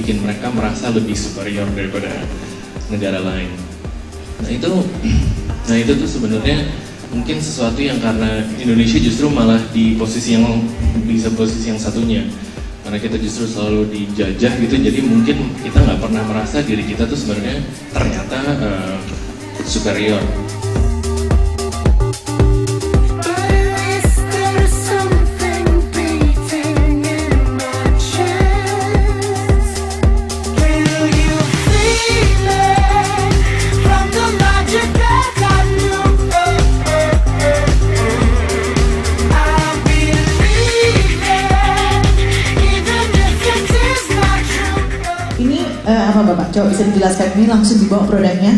bikin mereka merasa lebih superior daripada negara lain. Nah itu tuh sebenarnya mungkin sesuatu yang karena Indonesia justru malah di posisi yang satunya, karena kita justru selalu dijajah gitu, jadi mungkin kita nggak pernah merasa diri kita tuh sebenarnya ternyata superior. Apa Bapak? Coba bisa dijelaskan, ini langsung dibawa produknya?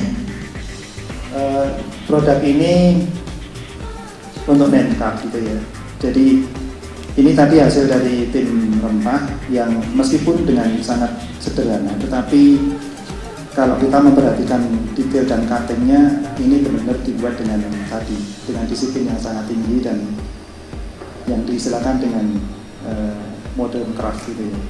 Produk ini untuk Mencap gitu ya. Jadi ini tadi hasil dari tim rempah yang meskipun dengan sangat sederhana, tetapi kalau kita memperhatikan detail dan cuttingnya, ini benar-benar dibuat dengan disiplin yang sangat tinggi dan yang diistilahkan dengan modern craft gitu ya.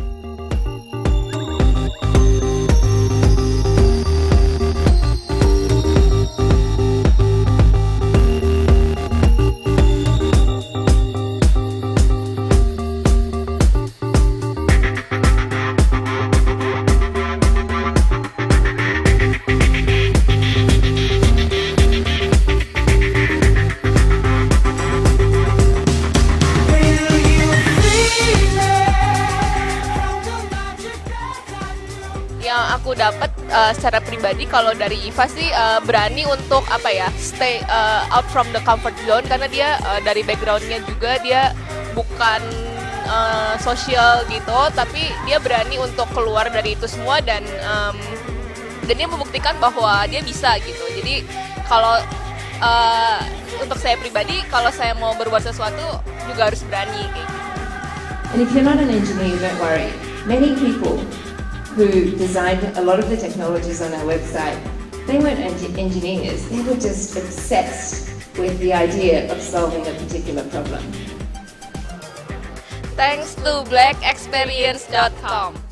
Yang aku dapat secara pribadi kalau dari Iva sih berani untuk stay out from the comfort zone, karena dia dari backgroundnya juga dia bukan sosial gitu, tapi dia berani untuk keluar dari itu semua dan dia membuktikan bahwa dia bisa gitu. Jadi kalau untuk saya pribadi, kalau saya mau berbuat sesuatu juga harus berani kayak gitu. And if you're not an engineer, don't worry. Many people who designed a lot of the technologies on our website, they weren't engineers, they were just obsessed with the idea of solving a particular problem. Thanks to blackexperience.com.